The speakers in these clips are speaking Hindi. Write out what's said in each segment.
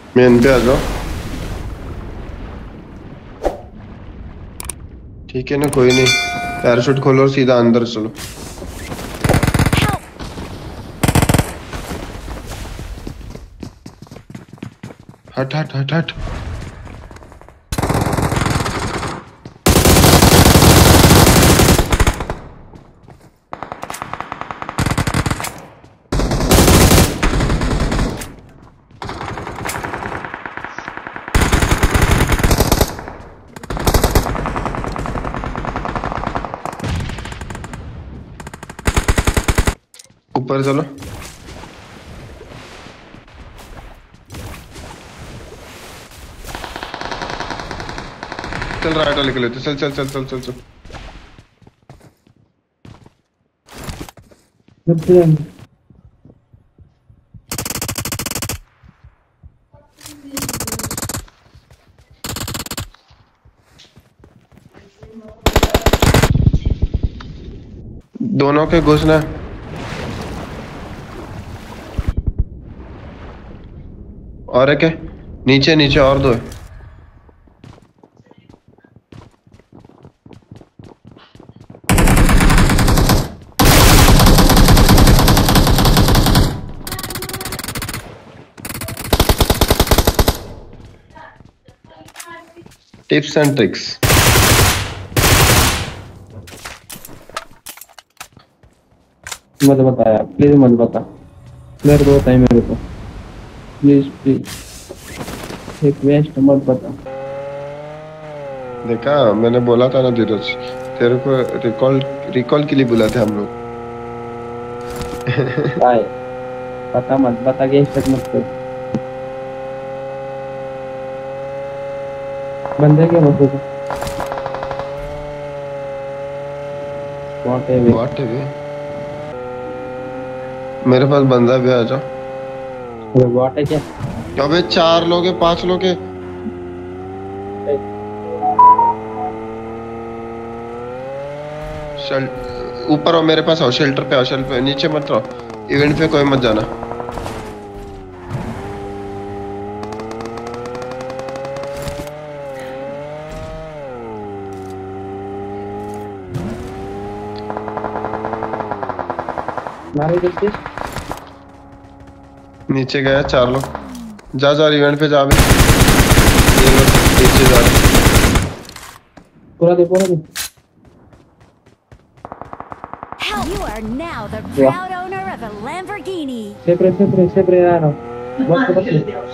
मेन पे आ जाओ। ठीक है ना, कोई नहीं, पैराशूट खोलो और सीधा अंदर चलो। हट हट हट हट। ऊपर चलो। चल राइट वाले के लिए, चल चल चल चल चल चल। दोनों के घुसना। और एक है नीचे, नीचे और दो है। Tips and tricks. मत बता यार, प्लीज मत बता, मेरे को बताइए, मेरे को प्लीज प्लीज, एक वेस्ट मत बता। देखा, मैंने बोला था ना धीरज, तेरे को रिकॉल रिकॉल के लिए बुलाते हम लोग। बाय, बता मत बता, गेस्ट तक मत कर। बंदे के मत बता, बहुत है वे। व्हाट है बे? मेरे पास बंदा भी, आ जाओ। अबे बहुत है क्या? अबे 4 लोग हैं, 5 लोग हैं। ऊपर आओ, मेरे पास आओ, शेल्टर पे आओ, शेल्टर पे, नीचे मत रहो, इवेंट पे कोई मत जाना। मारे किसके? नीचे गया 4 लोग। जा जा इवेंट पे जा बे। ये लोग नीचे जा रहे। पूरा दे, पूरा दे। You are now the proud owner of a Lamborghini. सेपरे आ रहा हूँ। बस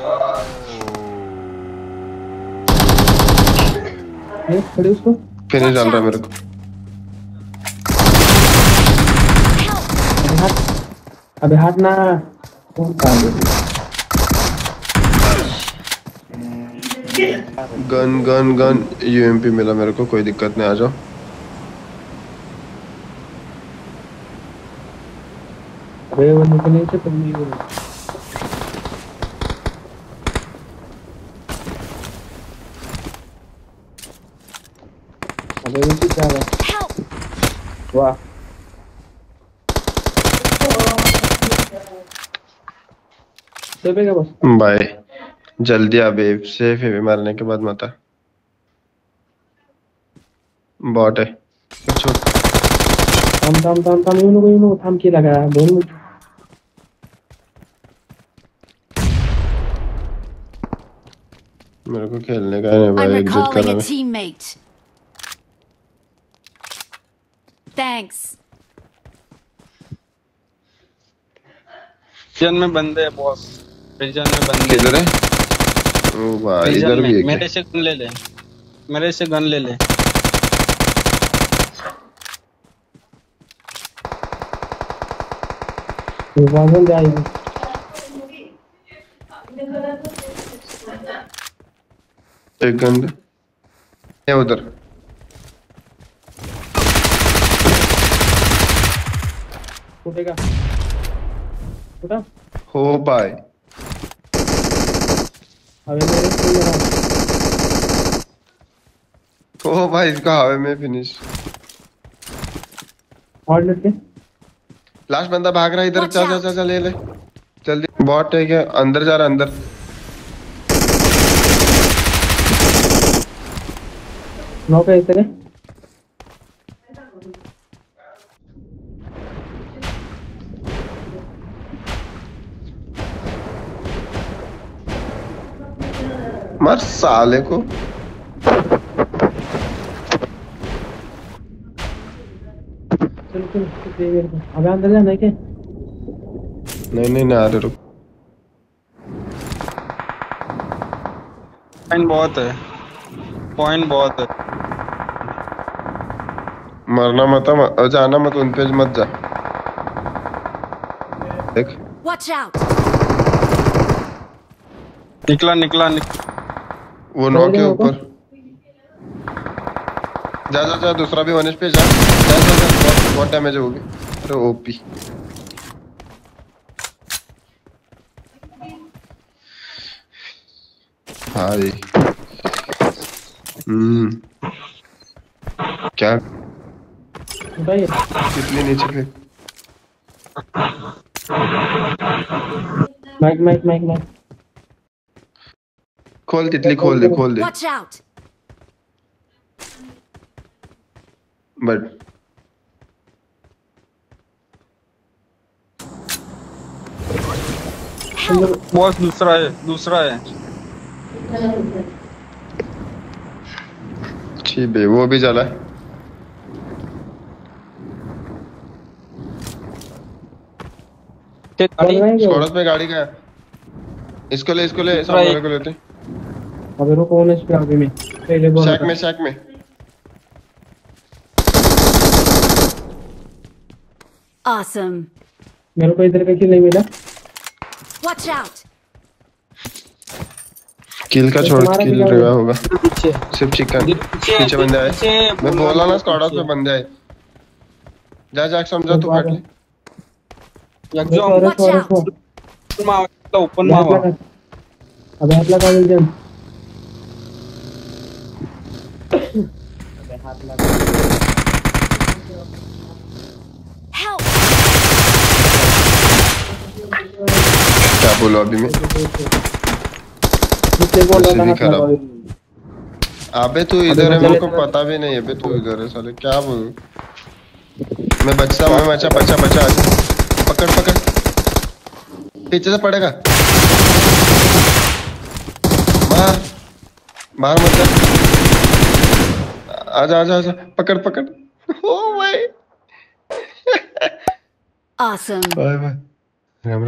ये खड़े उसको फिनिश डाल रहा है मेरे को। अबे हाथ ना, कौन काम है? गन गन गन यूएमपी मिला मेरे को, कोई दिक्कत नहीं, आ जाओ। अबे वो निकलने से तुम नहीं हो। अबे वो क्या है? वाह, सेपे का बस। बाय, जल्दी आ बे, सेफ है, मारने के बाद मत आ। बॉट है। छोड़। थम यूनो थम की लगा है, बोल मत। मेरे को खेलने का है भाई, I'm एग्जिट कर recalling रहा a मैं। teammate. Thanks. प्रिजन में बंदे है बॉस, प्रिजन में बंदे। किधर है? ओ भाई, प्रिजन इधर में भी है क्या? मेरे से गन ले ले, मेरे से गन ले ले। वाजन जाएगी। एक गन है उधर। फुटेगा, फुटा। हो भाई, अबे मेरे से मेरा हो भाई, इसका हवा में फिनिश। और लटके। लास्ट बंदा भाग रहा है इधर, Watch जा जा out. जा जा, ले ले जल्दी। बॉट है क्या? अंदर जा रहा, अंदर। नॉक है इस तरह। मर साले को। चल चल अबे अंदर जाना है क्या? नहीं आ रहे, रुक। पॉइंट बहुत है। मरना मत, जाना मत, उन पे मत जा। देख Watch out! निकला वो नौ के ऊपर। जा दूसरा भी 1 HP पे जा। बहुत डैमेज होगी। अरे ओपी। हाय। क्या भाई कितनी नीचे पे? माइक खोल तितली, खोल दे। Watch out! बट बॉस दूसरा है। ठीक है, वो भी जला है। स्क्वाड पे गाड़ी का है। इसको ले सामने को लेते। अबे रुको, कौन है इस पे? आगे में पहले बोला था। शैक में Awesome! मेरे को इधर का किल नहीं मिला। Watch out! किल का छोड़, किल रिवा होगा पीछे सिर्फ चिकन। पीछे बंदे आए। मैं बोला ना स्क्वाड पे बंदे आए। जा समझा तू काट ले। Watch out! ओपन में हुआ। अबे हाथ लगा मिल जान। Help! क्या बोलो अभी मैं? किससे बोल रहा था? वैसे भी हाथ लगा। अबे तू इधर है, मेरे को पता भी नहीं है। अबे तू इधर है साले, क्या बोलूं? मैं बचा पकड़ पीछे से पड़ेगा। मार मत जा। आजा पकड़ ओ भाई। Awesome! बाय राम।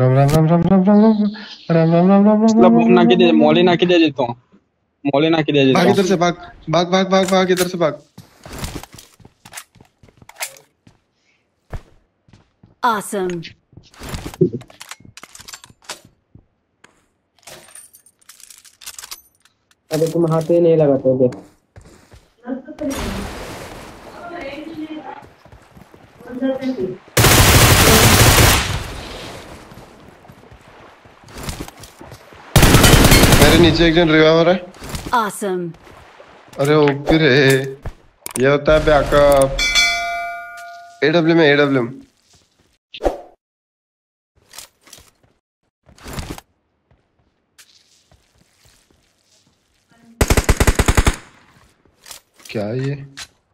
ना के दे मोले ना के दे देता हूँ। भाग इधर से, भाग इधर से भाग। Awesome! अबे तुम हाथ ही नहीं लगाते हो। मेरे नीचे एक जन रिवाइवर है। Awesome! अरे ओपी रे, ये होता है बैकअप। AWM क्या है ये?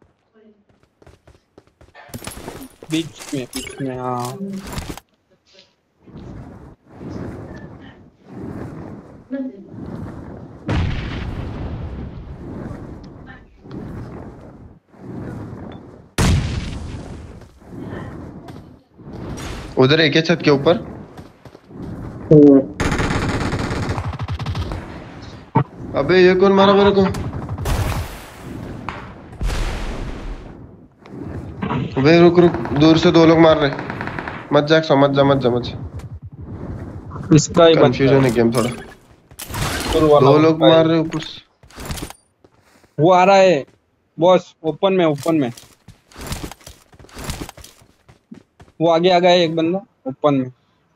बीच में हाँ। उधर एक है छत के ऊपर। अबे ये कौन मारा मेरे को? अबे रुक दूर से 2 लोग मार रहे। मत जा। इसका ही कंफ्यूजन है गेम थोड़ा। 2 लोग मार रहे ऊपर से। वो आ रहा है बॉस, ओपन में वो आगे आ गया है एक बंदा ओपन में।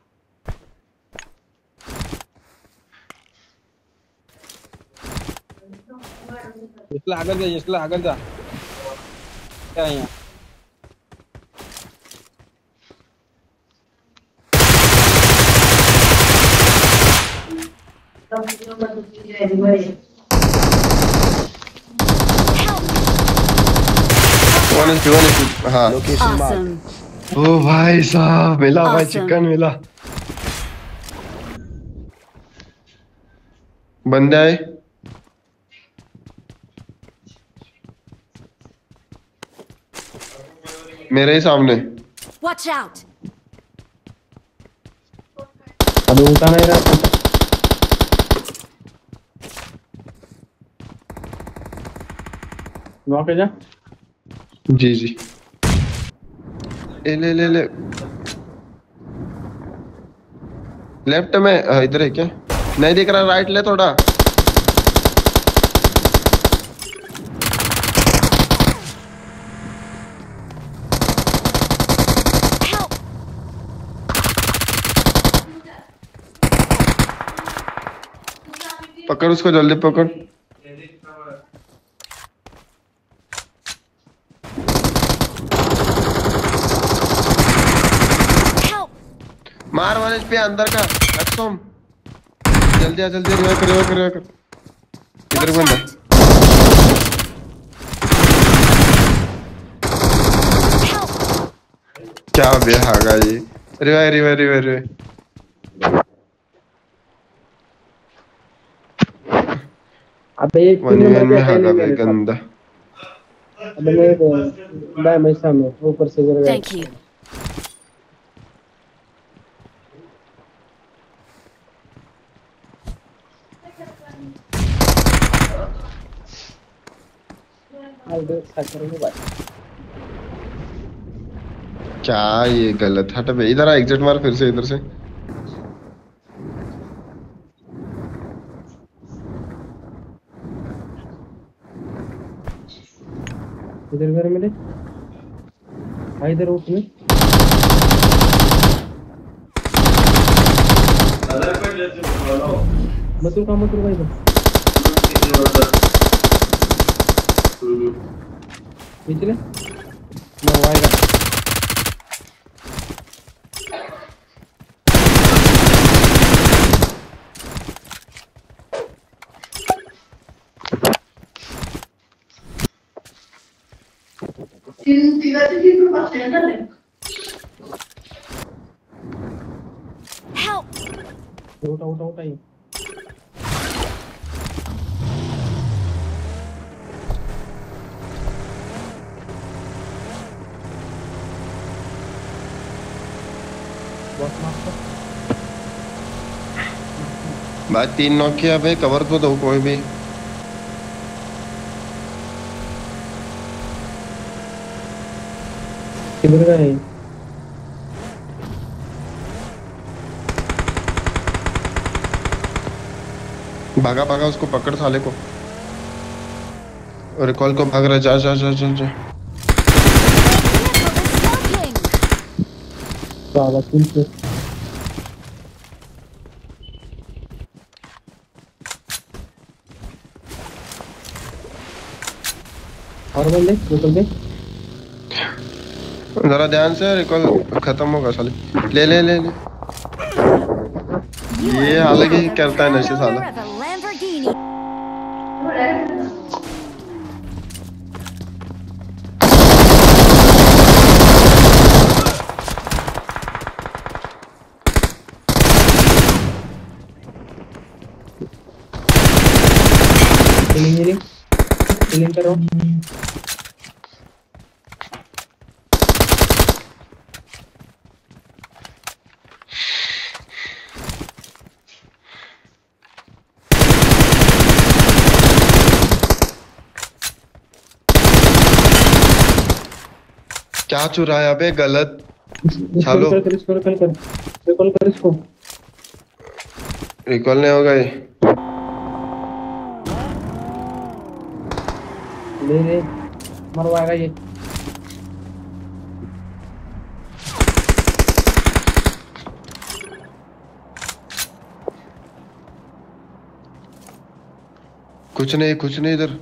इसला आगे जा क्या है यहाँ? Help! 1 HP हाँ। Location marked. Awesome. ओ भाई साहब मिला भाई, Awesome. चिकन मिला। बंदे आए। मेरे ही सामने। Watch out. अबे उठा नहीं रहा। वहाँ पे जा। जी जी। ले ले ले। लेफ्ट में इधर है क्या? नहीं दिख रहा, राइट ले थोड़ा। Help. पकड़ उसको, जल्दी पकड़। Help. मार वाले पे अंदर का एक्सोम। जल्दी आ, जल्दी रिवाइव कर, रिवाइव कर, रिवाइव कर। इधर Watch बंदा। out. Help. क्या बेहागा ये। Revive revive revive revive. अबे एक वन तीन वन नंबर में पे है हागा नहीं बे मेरे साथ। गंदा। अबे नहीं मैं हमेशा में ऊपर से गिर गया। Thank you. अबे सकर में भाई। क्या ये गलत, हट बे इधर आ, एग्जिट मार फिर से इधर से। इधर घर मेरे भाई, इधर उठ में। मतुल का मतुल भाई पिछले ना आएगा। Help. उठा उठा उठा ये। बस मार। भाई 3 नॉक किया बे, कवर तो दो कोई भी। किधर गए? भागा भागा, उसको पकड़ साले को। और रिकॉल को भाग रहा है, जा जा जा जा जा। Vehicle is smoking. साला किल से। और बंदे निकल गए। जरा ध्यान से, रिकॉल खत्म होगा साले। ले ले ले ले। You ये are अलग now ही the करता है proud नशे owner साला। of a Lamborghini. Healing healing करो। क्या चुराया बे, गलत। रिकॉल कर इसको, रिकॉल कर इसको। रिकॉल नहीं होगा ये। ले ले मरवाएगा ये। कुछ नहीं इधर।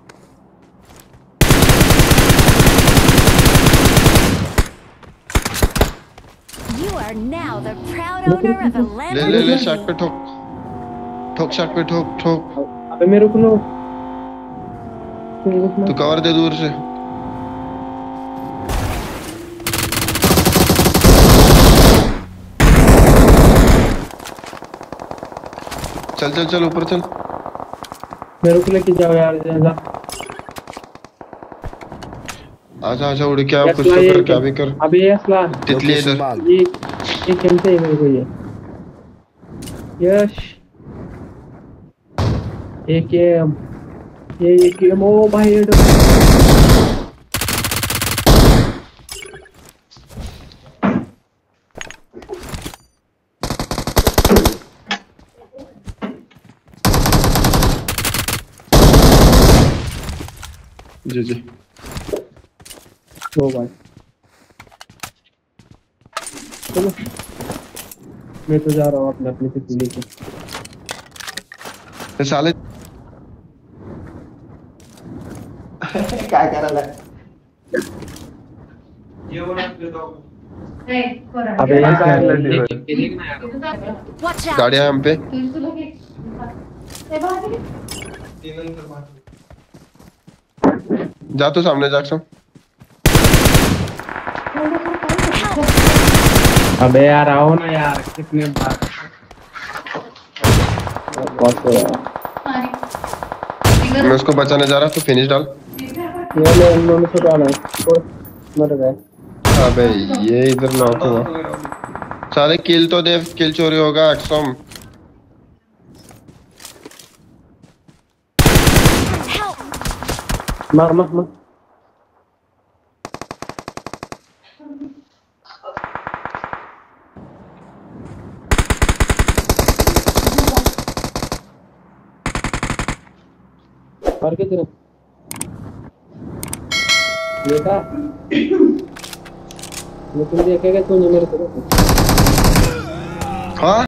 You are now the proud owner of a ले ले ले, शॉट पे Lamborghini. ठोक ठोक, शॉट पे ठोक ठोक। अबे मेरे को लो। तू कवर दे दूर से। चल चल चल ऊपर चल। मेरे को लेके जाओ यार, जा। आजा आजा उड़ के, आप कुछ असला तो ये कर, क्या भी कर। अबे ये असला, तितली Location इधर। marked. ये खेलते है मेरे को ये। यश एक ये ओ भाई ये जी जी। ओ भाई चलो, मैं तो जा रहा हूँ अपने अपने से लेके। ये साले काय करायला? अबे Watch out! गाड़ियां हम पे। जा तो सामने जा सो। अबे यार आओ ना यार, कितने बार बहुत मैं उसको बचाने जा रहा तो फिनिश डाल। ये उन्होंने तो डाला है, मर गए। अबे ये इधर नॉक हुआ। साले किल तो दे, किल चोरी होगा एक्सम। Help! मार मार मार। और कितने देखा, लेकिन देखेगा तूने मेरे को। हाँ